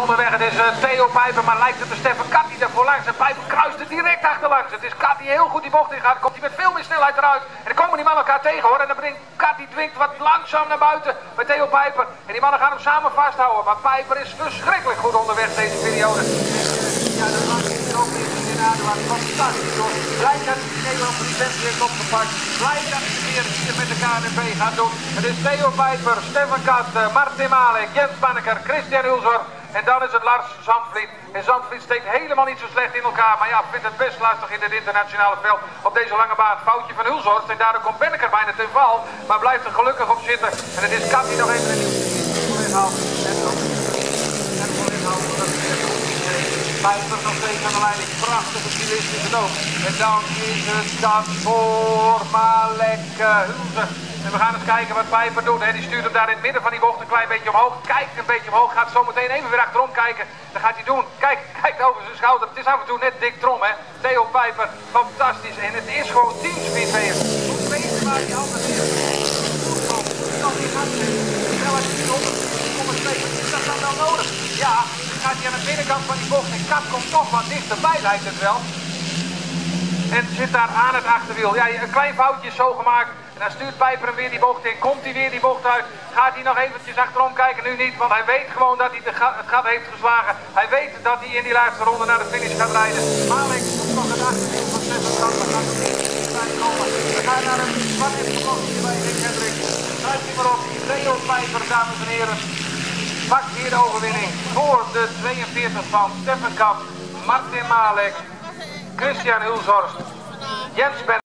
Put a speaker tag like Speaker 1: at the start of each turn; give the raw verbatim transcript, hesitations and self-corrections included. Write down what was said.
Speaker 1: onderweg. Het is uh, Theo Pijper, maar lijkt het de Stefan Kat die daarvoor langs. En Pijper kruist er direct achterlangs. Het is Kat die heel goed die bocht in gaat. Dan komt hij met veel meer snelheid eruit. En dan komen die mannen elkaar tegen hoor. En dan brengt Kat die dwingt wat langzaam naar buiten met Theo Pijper. En die mannen gaan hem samen vasthouden. Maar Pijper is verschrikkelijk goed onderweg deze periode. Ja, dat maakt hij ook niet in de aarde. Fantastisch hoor. Blijkt dat hij de Nederlandse licentie heeft opgepakt. Blijkt dat hij weer hier met de K N V gaat doen. Het is Theo Pijper, Stefan Kat, Martin Malek, Jens Banneker, Christian Hulzorg. En dan is het Lars Zandvliet. En Zandvliet steekt helemaal niet zo slecht in elkaar. Maar ja, vindt het best lastig in het internationale veld op deze lange baan. Foutje van Hulzorg. En daardoor komt Banneker bijna ten val. Maar blijft er gelukkig op zitten. En het is Kat die nog even een nieuw collega haalt. En ook een collega haalt. Pijper nog steeds aan de leiding. Prachtige stylist is het ook. En dan is het dan voor Malek Hulzorg. En we gaan eens kijken wat Pijper doet. He, die stuurt hem daar in het midden van die bocht een klein beetje omhoog. Kijkt een beetje omhoog. Gaat zo meteen even weer achterom kijken. Dan gaat hij doen. Kijk, kijkt over zijn schouder. Het is af en toe net Dick Trom, hè. Theo Pijper, fantastisch. En het is gewoon teamspeed weer. Moet weten waar die handen zitten. Kan die gaan zitten. Snelheid is honderd komma twee. Is dat dan wel nodig? Ja, dan gaat hij aan de binnenkant van die bocht. En Kat komt toch wat dichterbij, lijkt het wel. En zit daar aan het achterwiel. Ja, een klein foutje is zo gemaakt. En dan stuurt Pijper hem weer die bocht in. Komt hij weer die bocht uit. Gaat hij nog eventjes achterom kijken? Nu niet, want hij weet gewoon dat hij de ga het gat heeft geslagen. Hij weet dat hij in die laatste ronde naar de finish gaat rijden. Malek moet nog het achterwiel van Stefan Kat. We gaan er niet bij komen. We gaan naar een wat is gekocht hier bij Rick Hendrik. Schrijf die maar op. Theo Pijper, dames en heren. Pakt hier de overwinning voor de tweeënveertig van Stefan Kat, Martin Malek, Christian Hulzorg, Jens Ben.